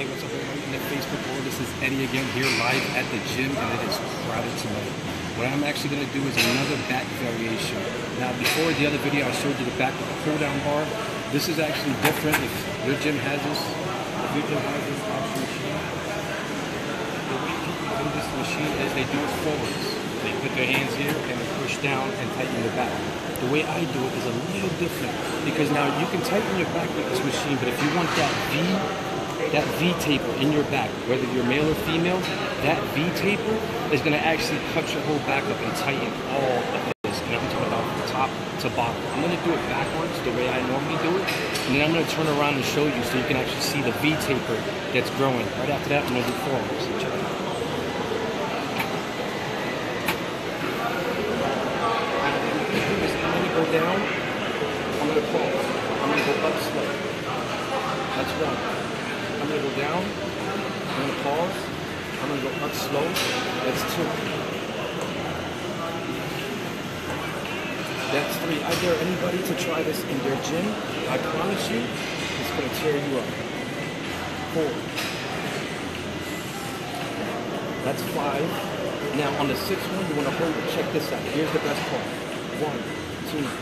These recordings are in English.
Hey, what's up everybody in the Facebook world? This is Eddie again here live at the gym, and it is crowded tonight. What I'm actually going to do is another back variation. Now before the other video I showed you the back with the pull down bar. This is actually different. If your gym has this, actual machine, the way people do this machine is they do it forwards. They put their hands here and they push down and tighten your back. The way I do it is a little different because now you can tighten your back with this machine, but if you want that V taper in your back, whether you're male or female, that V taper is going to actually cut your whole back up and tighten all of this. And I'm talking about from top to bottom. I'm going to do it backwards the way I normally do it, and then I'm going to turn around and show you so you can actually see the V taper that's growing. Right after that, I'm going to do forearms. Check it out. Go down, I'm going to pause. I'm going to go up slow. That's one. I'm going to go down, I'm going to pause, I'm going to go up slow. That's two. That's three. I dare anybody to try this in their gym. I promise you, it's going to tear you up. Four. That's five. Now on the sixth one, you want to hold it. Check this out. Here's the best part. 1, 2, 3,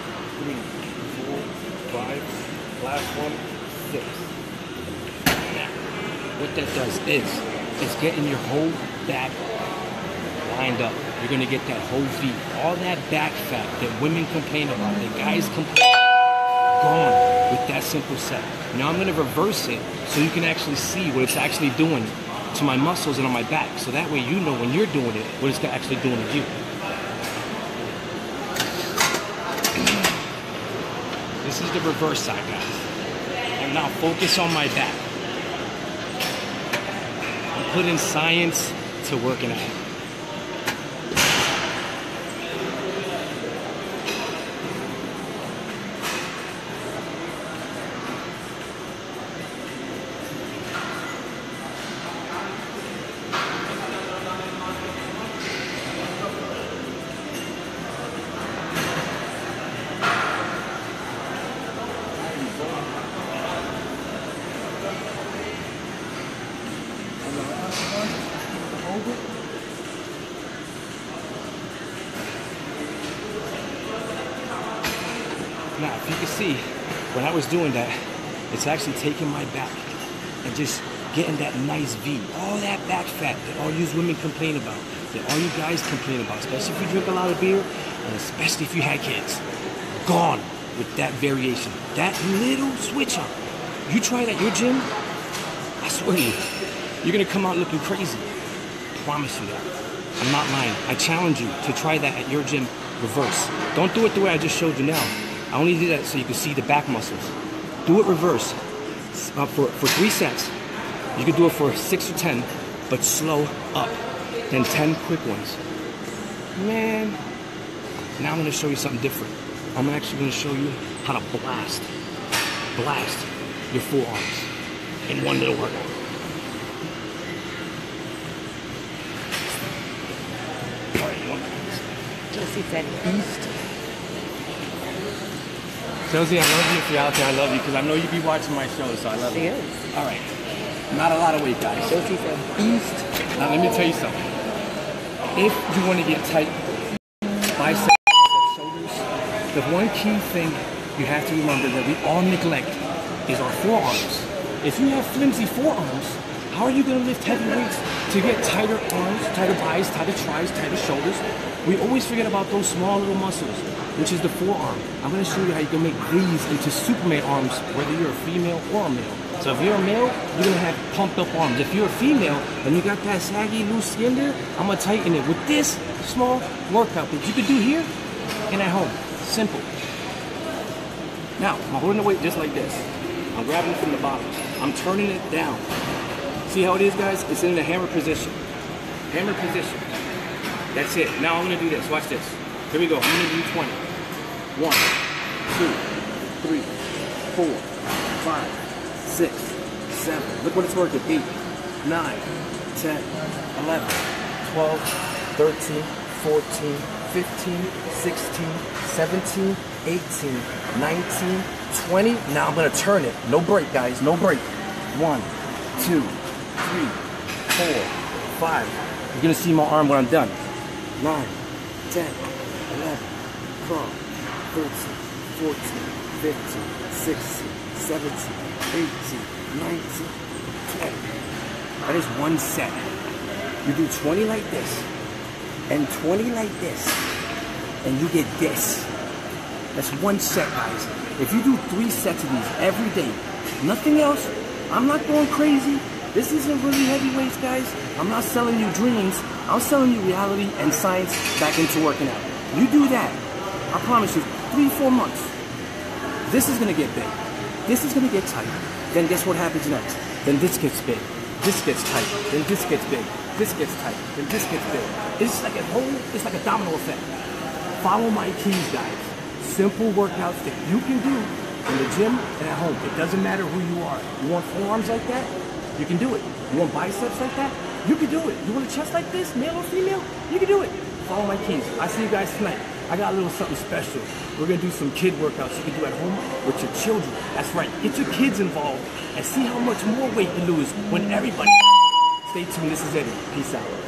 4, 5, last one, 6. Now, what that does is, it's getting your whole back lined up. You're gonna get that whole V. All that back fat that women complain about, that guys complain about, gone with that simple set. Now I'm gonna reverse it so you can actually see what it's actually doing to my muscles and on my back. So that way you know when you're doing it, what it's actually doing to you. This is the reverse side, guys. And now focus on my back. I'm putting science to working out. Now, if you can see, when I was doing that, it's actually taking my back and just getting that nice V. All that back fat that all you women complain about, that all you guys complain about, especially if you drink a lot of beer, and especially if you had kids. Gone with that variation. That little switch up. You try it at your gym, I swear to you, you're gonna come out looking crazy. Promise you that. I'm not lying. I challenge you to try that at your gym reverse. Don't do it the way I just showed you now. I only did that so you can see the back muscles. Do it reverse. For 3 sets. You can do it for 6 or 10, but slow up. Then 10 quick ones. Man, now I'm gonna show you something different. I'm actually gonna show you how to blast your forearms in one little workout. Josie said east. Josie, I love you. If you're out there, I love you because I know you be watching my show, so I love you. She is. All right. Not a lot of weight, guys. Josie said east. Now, let me tell you something. If you want to get tight, biceps, shoulders, the one key thing you have to remember that we all neglect is our forearms. If you have flimsy forearms, how are you going to lift heavy weights to get tighter arms, tighter buys, tighter tries, tighter shoulders? We always forget about those small little muscles, which is the forearm. I'm going to show you how you can make these into Superman arms, whether you're a female or a male. So if you're a male, you're going to have pumped up arms. If you're a female and you got that saggy, loose skin there, I'm going to tighten it with this small workout that you can do here and at home. Simple. Now, I'm holding the weight just like this. I'm grabbing it from the bottom. I'm turning it down. See how it is, guys? It's in the hammer position. Hammer position. That's it. Now I'm going to do this. Watch this. Here we go. I'm going to do 20. 1, 2, 3, 4, 5, 6, 7. Look what it's working. 8, 9, 10, 11, 12, 13, 14, 15, 16, 17, 18, 19, 20. Now I'm going to turn it. No break, guys. No break. 1, 2, 3, 4, 5. You're gonna see my arm when I'm done. 9, 10, 11, 12, 13, 14, 15, 16, 17, 18, 19, 20. That is one set. You do 20 like this, and 20 like this, and you get this. That's one set, guys. If you do 3 sets of these every day, nothing else, I'm not going crazy. This isn't really heavy weights, guys. I'm not selling you dreams. I'm selling you reality and science back into working out. You do that, I promise you, 3-4 months, this is gonna get big. This is gonna get tight. Then guess what happens next? Then this gets big. This gets tight. Then this gets big. This gets tight. Then this gets big. It's like a domino effect. Follow my keys, guys. Simple workouts that you can do in the gym and at home. It doesn't matter who you are. You want forearms like that? You can do it. You want biceps like that? You can do it. You want a chest like this, male or female? You can do it. Follow my keys. I see you guys tonight. I got a little something special. We're gonna do some kid workouts you can do at home with your children. That's right. Get your kids involved and see how much more weight you lose when everybody. Stay tuned. This is Eddie. Peace out.